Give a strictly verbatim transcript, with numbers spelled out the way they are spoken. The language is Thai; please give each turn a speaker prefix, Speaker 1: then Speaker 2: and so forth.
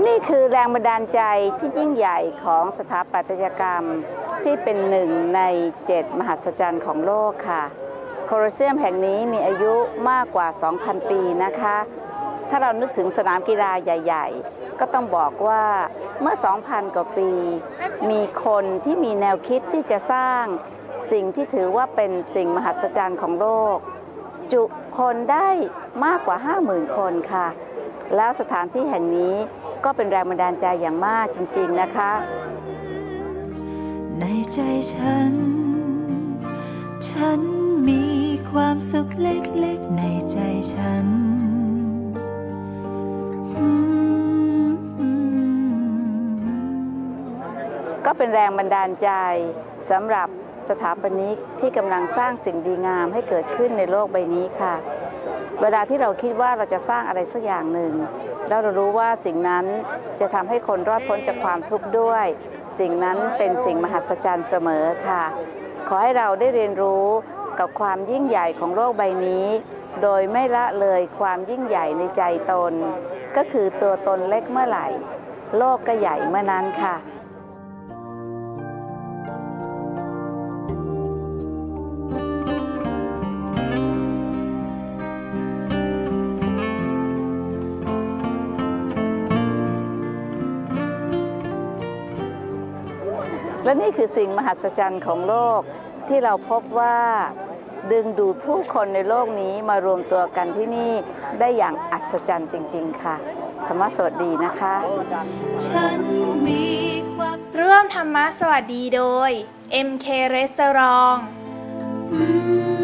Speaker 1: นี่คือแรงบันดาลใจที่ยิ่งใหญ่ของสถาปัตยกรรมที่เป็นหนึ่งในเจ็ดมหัศจรรย์ของโลกค่ะโคลอสเซียมแห่งนี้มีอายุมากกว่า สองพัน ปีนะคะถ้าเรานึกถึงสนามกีฬาใหญ่ๆก็ต้องบอกว่าเมื่อ สองพัน กว่าปีมีคนที่มีแนวคิดที่จะสร้างสิ่งที่ถือว่าเป็นสิ่งมหัศจรรย์ของโลกจุคนได้มากกว่า ห้าหมื่น คนค่ะแล้วสถานที่แห่งนี้ก็เป็นแรงบันดาลใจอย่างมากจริงๆนะคะ
Speaker 2: ในใจฉันฉันมีความสุขเล็กๆในใจฉัน
Speaker 1: ก็เป็นแรงบันดาลใจสำหรับสถาปนิกที่กำลังสร้างสิ่งดีงามให้เกิดขึ้นในโลกใบนี้ค่ะเวลาที่เราคิดว่าเราจะสร้างอะไรสักอย่างหนึ่งแล้วเรารู้ว่าสิ่งนั้นจะทำให้คนรอดพ้นจากความทุกข์ด้วยสิ่งนั้นเป็นสิ่งมหัศจรรย์เสมอค่ะขอให้เราได้เรียนรู้กับความยิ่งใหญ่ของโลกใบนี้โดยไม่ละเลยความยิ่งใหญ่ในใจตนก็คือตัวตนเล็กเมื่อไหร่โลกก็ใหญ่เมื่อนั้นค่ะและนี่คือสิ่งมหัศจรรย์ของโลกที่เราพบว่าดึงดูดผู้คนในโลกนี้มารวมตัวกันที่นี่ได้อย่างอัศจรรย์จริงๆค่ะธรรมะสวัสดีนะคะ
Speaker 3: ร่วมธรรมะสวัสดีโดย เอ็ม เค Restaurant